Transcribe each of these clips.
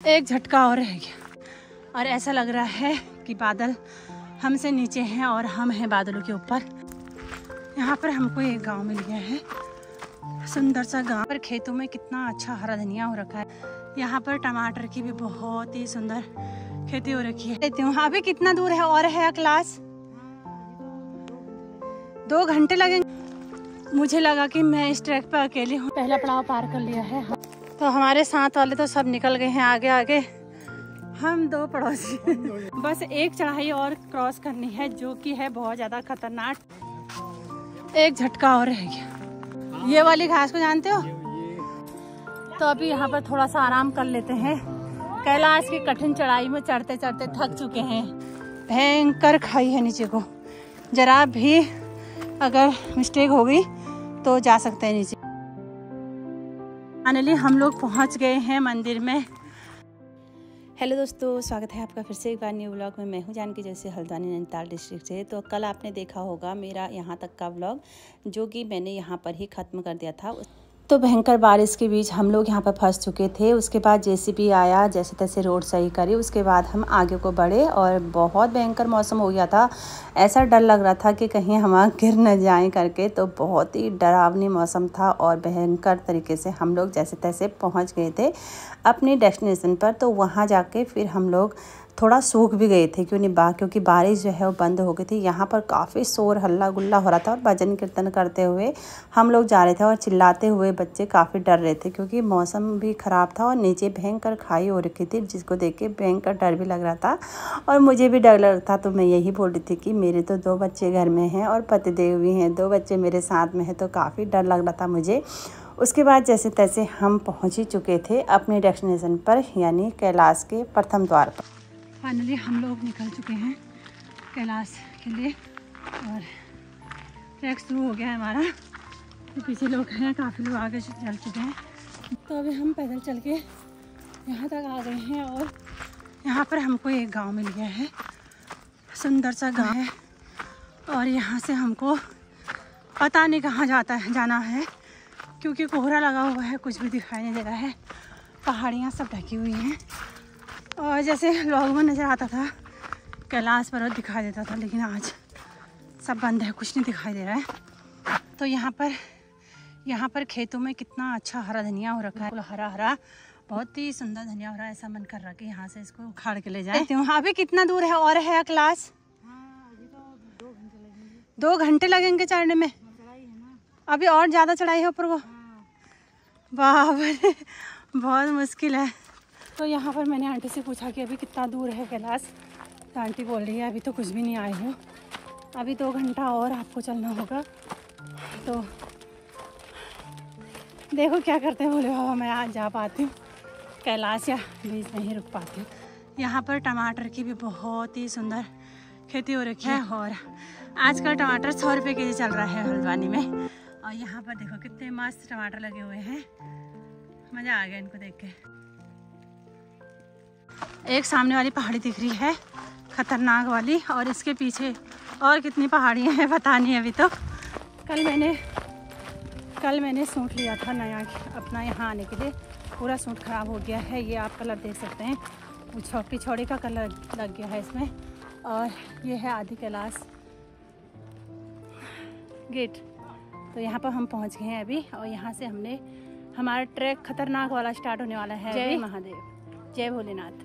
एक झटका और रह गया और ऐसा लग रहा है कि बादल हमसे नीचे हैं और हम हैं बादलों के ऊपर। यहाँ पर हमको एक गांव मिल गया है, सुंदर सा गांव। पर खेतों में कितना अच्छा हरा धनिया हो रखा है। यहाँ पर टमाटर की भी बहुत ही सुंदर खेती हो रखी है। लेती हूँ। अभी कितना दूर है और है क्लास? 2 घंटे लगेंगे। मुझे लगा कि मैं इस ट्रैक पर अकेली हूँ। पहला पड़ाव पार कर लिया है तो हमारे साथ वाले तो सब निकल गए हैं आगे आगे। हम 2 पड़ोसी बस एक चढ़ाई और क्रॉस करनी है जो कि है बहुत ज़्यादा खतरनाक। एक झटका और रह गया। ये वाली घास को जानते हो? तो अभी यहाँ पर थोड़ा सा आराम कर लेते हैं। कैलाश की कठिन चढ़ाई में चढ़ते चढ़ते थक चुके हैं। भयंकर खाई है नीचे को, जरा भी अगर मिस्टेक हो गई तो जा सकते हैं नीचे। फाइनली हम लोग पहुँच गए हैं मंदिर में। हेलो दोस्तों, स्वागत है आपका फिर से एक बार न्यू व्लॉग में। मैं हूं जानकी, जैसे हल्द्वानी नैनीताल डिस्ट्रिक्ट से। तो कल आपने देखा होगा मेरा यहां तक का व्लॉग, जो कि मैंने यहां पर ही ख़त्म कर दिया था। तो भयंकर बारिश के बीच हम लोग यहाँ पर फंस चुके थे। उसके बाद जेसीबी आया, जैसे तैसे रोड सही करी। उसके बाद हम आगे को बढ़े और बहुत भयंकर मौसम हो गया था। ऐसा डर लग रहा था कि कहीं हम गिर न जाएं करके। तो बहुत ही डरावनी मौसम था और भयंकर तरीके से हम लोग जैसे तैसे पहुँच गए थे अपनी डेस्टिनेशन पर। तो वहाँ जाके फिर हम लोग थोड़ा सूख भी गए थे क्योंकि बारिश जो है वो बंद हो गई थी। यहाँ पर काफ़ी शोर हल्ला गुल्ला हो रहा था और भजन कीर्तन करते हुए हम लोग जा रहे थे और चिल्लाते हुए बच्चे काफ़ी डर रहे थे क्योंकि मौसम भी ख़राब था और नीचे भयंकर खाई हो रखी थी, जिसको देख के भयंकर डर भी लग रहा था और मुझे भी डर लग रहा था। तो मैं यही बोल रही थी कि मेरे तो 2 बच्चे घर में हैं और पतिदेव भी हैं, 2 बच्चे मेरे साथ में हैं, तो काफ़ी डर लग रहा था मुझे। उसके बाद जैसे तैसे हम पहुँच ही चुके थे अपने डेस्टिनेशन पर, यानी कैलाश के प्रथम द्वार पर। फाइनली हम लोग निकल चुके हैं कैलाश के लिए और ट्रैक शुरू हो गया है हमारा। तो पीछे लोग हैं, काफ़ी लोग आगे चल चुके हैं। तो अभी हम पैदल चल के यहाँ तक आ गए हैं और यहाँ पर हमको एक गांव मिल गया है, सुंदर सा गांव है। और यहाँ से हमको पता नहीं कहाँ जाना है क्योंकि कोहरा लगा हुआ है, कुछ भी दिखाई नहीं दे रहा है। पहाड़ियाँ सब ढकी हुई हैं और जैसे व्लॉग में नज़र आता था कैलाश पर्वत दिखाई देता था, लेकिन आज सब बंद है, कुछ नहीं दिखाई दे रहा है। तो यहाँ पर खेतों में कितना अच्छा हरा धनिया हो रखा है, हरा हरा बहुत ही सुंदर धनिया हो रहा है। ऐसा मन कर रहा है कि यहाँ से इसको उखाड़ के ले जाए। अभी कितना दूर है और है क्लास? अभी तो 2 घंटे लगेंगे चढ़ने में। अभी और ज़्यादा चढ़ाई है ऊपर को। बाप रे, बहुत मुश्किल है। तो यहाँ पर मैंने आंटी से पूछा कि अभी कितना दूर है कैलाश। तो आंटी बोल रही है अभी तो कुछ भी नहीं आए हो, अभी 2 घंटा और आपको चलना होगा। तो देखो क्या करते हैं। बोले बाबा मैं आज जा पाती हूँ कैलाश या बीच में ही रुक पाती हूँ। यहाँ पर टमाटर की भी बहुत ही सुंदर खेती हो रखी है और आजकल टमाटर 100 रुपये के जी चल रहा है हल्द्वानी में। और यहाँ पर देखो कितने मस्त टमाटर लगे हुए हैं, मज़ा आ गया इनको देख के। एक सामने वाली पहाड़ी दिख रही है खतरनाक वाली, और इसके पीछे और कितनी पहाड़ियाँ हैं पता नहीं अभी तो। कल मैंने सूट लिया था नया अपना यहाँ आने के लिए, पूरा सूट ख़राब हो गया है। ये आप कलर देख सकते हैं, पिछौड़े का कलर लग गया है इसमें। और ये है आदि कैलाश गेट। तो यहाँ पर हम पहुँच गए हैं अभी और यहाँ से हमारा ट्रैक खतरनाक वाला स्टार्ट होने वाला है। जय महादेव, जय भोलेनाथ।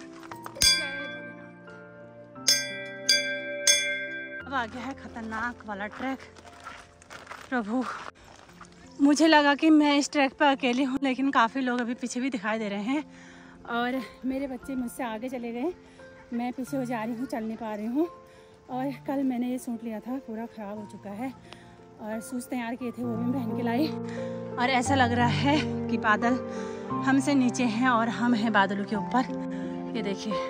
अब आ गया है खतरनाक वाला ट्रैक। प्रभु, मुझे लगा कि मैं इस ट्रैक पर अकेली हूँ, लेकिन काफ़ी लोग अभी पीछे भी दिखाई दे रहे हैं और मेरे बच्चे मुझसे आगे चले गए, मैं पीछे हो जा रही हूँ, चल नहीं पा रही हूँ। और कल मैंने ये सूट लिया था, पूरा ख़राब हो चुका है और शूज़ तैयार किए थे वो भी पहन के लाई। और ऐसा लग रहा है कि बादल हमसे नीचे हैं और हम हैं बादलों के ऊपर। ये देखिए,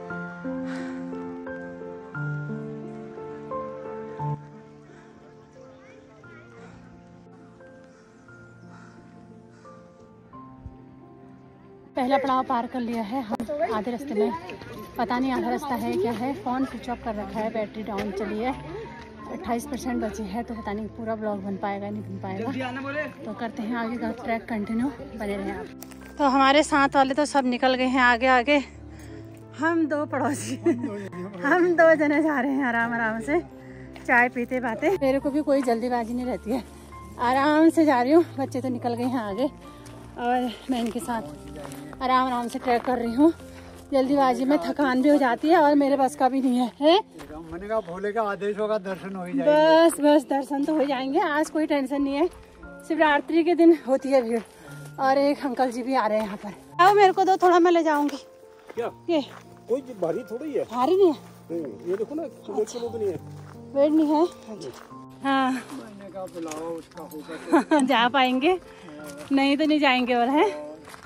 पहला पड़ाव पार कर लिया है हम आधे रास्ते में। पता नहीं आधा रास्ता है क्या है। फ़ोन स्विच ऑफ कर रखा है, बैटरी डाउन चली है, 28% बची है। तो पता नहीं पूरा ब्लॉग बन पाएगा नहीं बन पाएगा। तो करते हैं आगे का ट्रैक कंटिन्यू, बने रहें आप। तो हमारे साथ वाले तो सब निकल गए हैं आगे आगे। हम दो पड़ोसी हम दो जने जा रहे हैं आराम आराम से चाय पीते बातें। मेरे को भी कोई जल्दीबाजी नहीं रहती है, आराम से जा रही हूँ। बच्चे तो निकल गए हैं आगे और मैं इनके साथ आराम आराम से ट्रैक कर रही हूँ। जल्दीबाजी में थकान भी हो जाती है और मेरे बस का भी नहीं है। मैंने कहा भोले का आदेश होगा, दर्शन हो ही जाएंगे। बस बस दर्शन तो हो जाएंगे, आज कोई टेंशन नहीं है। शिवरात्रि के दिन होती है भीड़। और एक अंकल जी भी आ रहे हैं यहाँ पर। आओ मेरे को दो, थोड़ा मैं ले जाऊंगी। क्या ये कोई भारी थोड़ी है? भारी नहीं है, ये देखो ना, किलो भी नहीं है, वेट नहीं है। हाँ मैंने कहा बुलाओ उसका होगा तो जा पाएंगे, नहीं तो नहीं जाएंगे। और है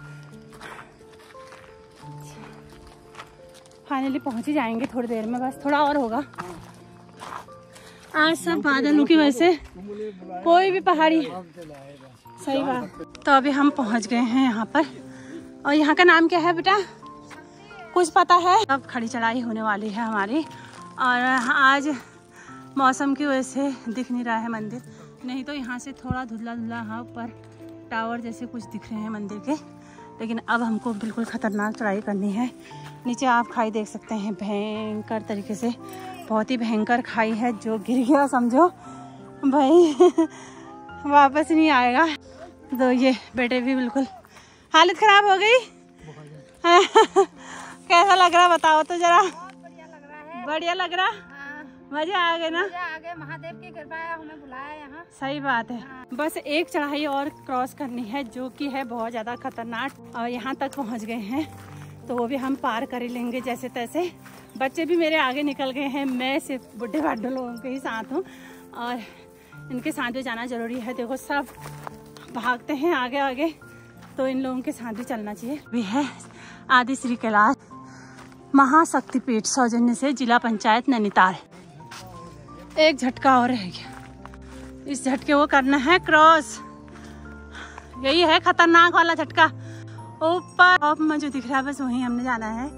फाइनली पहुंच ही जाएंगे थोड़ी देर में, बस थोड़ा और होगा। आज सब बादलों की वजह से कोई भी पहाड़ी, सही बात। तो अभी हम पहुंच गए हैं यहाँ पर। और यहाँ का नाम क्या है बेटा, कुछ पता है? अब खड़ी चढ़ाई होने वाली है हमारी। और आज मौसम की वजह से दिख नहीं रहा है मंदिर, नहीं तो यहाँ से थोड़ा धुंधला धुंधला हाँ ऊपर टावर जैसे कुछ दिख रहे हैं मंदिर के। लेकिन अब हमको बिल्कुल खतरनाक चढ़ाई करनी है। नीचे आप खाई देख सकते हैं, भयंकर तरीके से, बहुत ही भयंकर खाई है। जो गिर गया समझो भाई वापस नहीं आएगा। तो ये बेटे भी बिल्कुल हालत खराब हो गई। कैसा लग रहा बताओ तो जरा। बढ़िया लग रहा है। बढ़िया लग रहा, मजे आ गए ना? आगे महादेव की कृपा है, हमें बुलाया यहाँ। सही बात है। बस एक चढ़ाई और क्रॉस करनी है जो कि है बहुत ज्यादा खतरनाक। और यहाँ तक पहुँच गए हैं तो वो भी हम पार कर ही लेंगे जैसे तैसे। बच्चे भी मेरे आगे निकल गए हैं, मैं सिर्फ बुढ़े बाढ़े लोगों के ही साथ हूँ और इनके साथ भी जाना जरूरी है। देखो सब भागते हैं आगे आगे, तो इन लोगों के साथ भी चलना चाहिए। भी है आदि श्री कैलाश महाशक्तिपीठ सौजन्य से जिला पंचायत नैनीताल। एक झटका और रह गया, इस झटके को करना है क्रॉस। यही है खतरनाक वाला झटका। ऊपर टॉप में जो दिख रहा है बस वहीं हमने जाना है।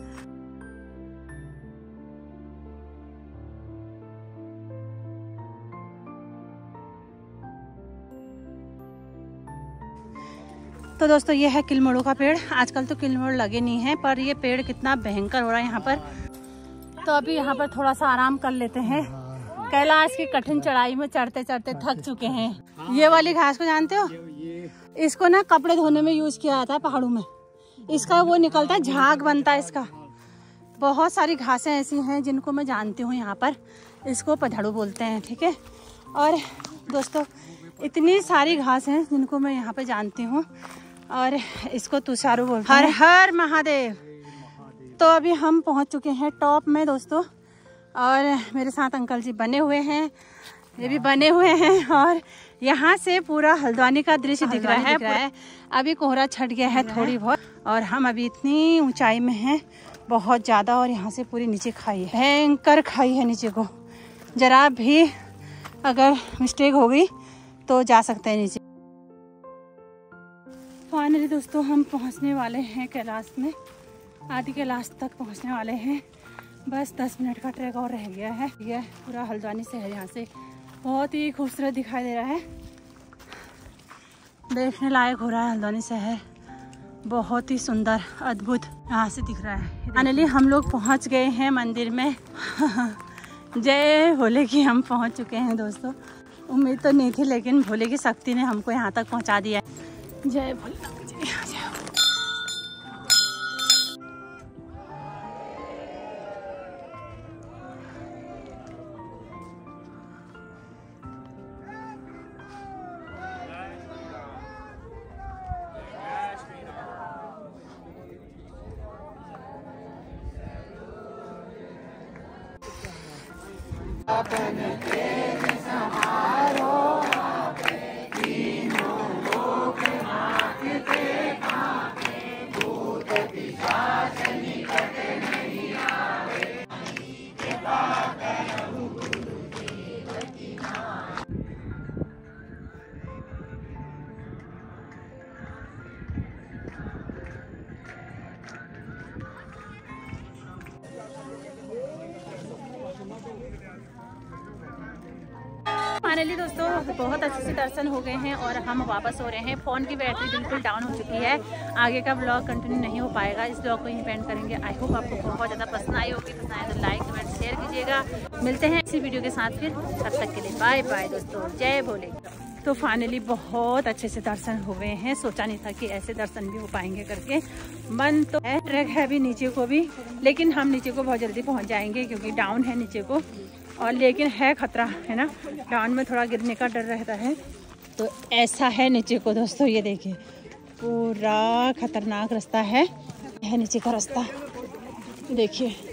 तो दोस्तों ये है किलमोड़ों का पेड़। आजकल तो किलमोड़ लगे नहीं है, पर ये पेड़ कितना भयंकर हो रहा है यहाँ पर। तो अभी यहाँ पर थोड़ा सा आराम कर लेते हैं। कैलाश की कठिन चढ़ाई में चढ़ते चढ़ते थक चुके हैं। ये वाली घास को जानते हो, इसको ना कपड़े धोने में यूज किया जाता है पहाड़ों में। इसका वो निकलता है, झाग बनता है इसका। बहुत सारी घासें ऐसी हैं जिनको मैं जानती हूँ यहाँ पर, इसको पधड़ू बोलते हैं, ठीक है। और दोस्तों इतनी सारी घास हैं जिनको मैं यहाँ पे जानती हूँ और इसको तुषारू बोलते हैं। हर हर महादेव। तो अभी हम पहुँच चुके हैं टॉप में दोस्तों, और मेरे साथ अंकल जी बने हुए हैं, ये भी बने हुए हैं। और यहाँ से पूरा हल्द्वानी का दृश्य दिख रहा है। अभी कोहरा छट गया है थोड़ी बहुत, और हम अभी इतनी ऊंचाई में हैं, बहुत ज़्यादा। और यहाँ से पूरी नीचे खाई है, भयंकर खाई है नीचे को। जरा भी अगर मिस्टेक हो गई तो जा सकते हैं नीचे। फाइनली दोस्तों हम पहुँचने वाले हैं कैलाश में, आदि कैलाश तक पहुँचने वाले हैं। बस 10 मिनट का ट्रैक और रह गया है। यह पूरा हल्द्वानी शहर यहाँ से बहुत ही खूबसूरत दिखाई दे रहा है, देखने लायक हो रहा है। हल्द्वानी शहर बहुत ही सुंदर अद्भुत यहाँ से दिख रहा है। फाइनली हम लोग पहुँच गए हैं मंदिर में। जय भोले की हम पहुँच चुके हैं दोस्तों। उम्मीद तो नहीं थी, लेकिन भोले की शक्ति ने हमको यहाँ तक पहुँचा दिया। जय भोले। फाइनली दोस्तों बहुत अच्छे से दर्शन हो गए हैं और हम वापस हो रहे हैं। फ़ोन की बैटरी बिल्कुल डाउन हो चुकी है, आगे का ब्लॉग कंटिन्यू नहीं हो पाएगा। इस ब्लॉग को यहीं पेंड करेंगे। आई होप आपको बहुत ज़्यादा पसंद आई होगी। पसंद आए तो लाइक कमेंट शेयर कीजिएगा। मिलते हैं इसी वीडियो के साथ फिर, तब तक के लिए बाय बाय दोस्तों, जय भोले। तो फाइनली बहुत अच्छे से दर्शन हुए हैं। सोचा नहीं था कि ऐसे दर्शन भी हो पाएंगे करके। मन तो है, ट्रैक है भी नीचे को भी, लेकिन हम नीचे को बहुत जल्दी पहुंच जाएंगे क्योंकि डाउन है नीचे को। और लेकिन है खतरा है ना, डाउन में थोड़ा गिरने का डर रहता है। तो ऐसा है नीचे को दोस्तों, ये देखिए पूरा खतरनाक रास्ता है नीचे का रास्ता, देखिए।